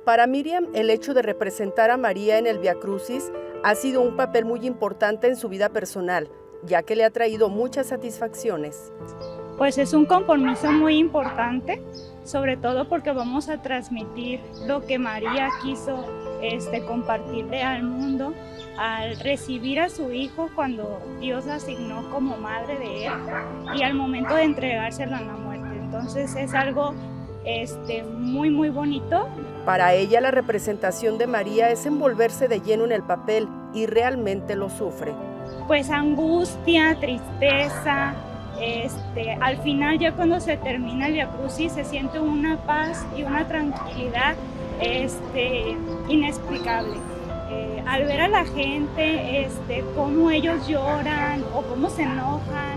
Para Miriam, el hecho de representar a María en el Vía Crucis ha sido un papel muy importante en su vida personal, ya que le ha traído muchas satisfacciones. Pues es un compromiso muy importante, sobre todo porque vamos a transmitir lo que María quiso compartirle al mundo al recibir a su hijo cuando Dios la asignó como madre de él y al momento de entregárselo en la muerte. Entonces es algo muy bonito. Para ella la representación de María es envolverse de lleno en el papel y realmente lo sufre. Pues angustia, tristeza, al final ya cuando se termina el Vía Crucis se siente una paz y una tranquilidad inexplicable. Al ver a la gente, cómo ellos lloran o cómo se enojan,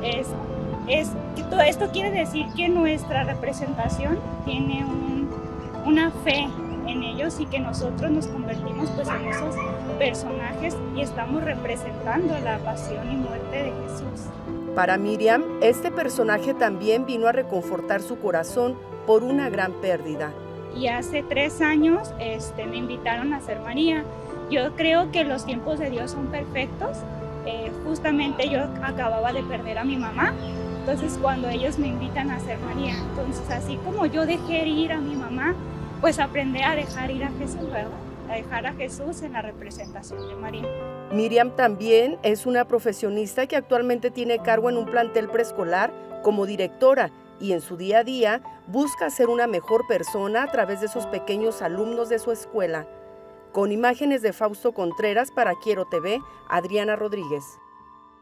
todo esto quiere decir que nuestra representación tiene una fe en ellos y que nosotros nos convertimos pues en esos personajes y estamos representando la pasión y muerte de Jesús. Para Miriam, este personaje también vino a reconfortar su corazón por una gran pérdida. Y hace 3 años me invitaron a ser María. Yo creo que los tiempos de Dios son perfectos. Justamente yo acababa de perder a mi mamá, entonces cuando ellos me invitan a ser María, entonces así como yo dejé ir a mi mamá, pues aprendí a dejar ir a Jesús, ¿verdad? A dejar a Jesús en la representación de María. Miriam también es una profesionista que actualmente tiene cargo en un plantel preescolar como directora y en su día a día busca ser una mejor persona a través de esos pequeños alumnos de su escuela. Con imágenes de Fausto Contreras para Quiero TV, Adriana Rodríguez.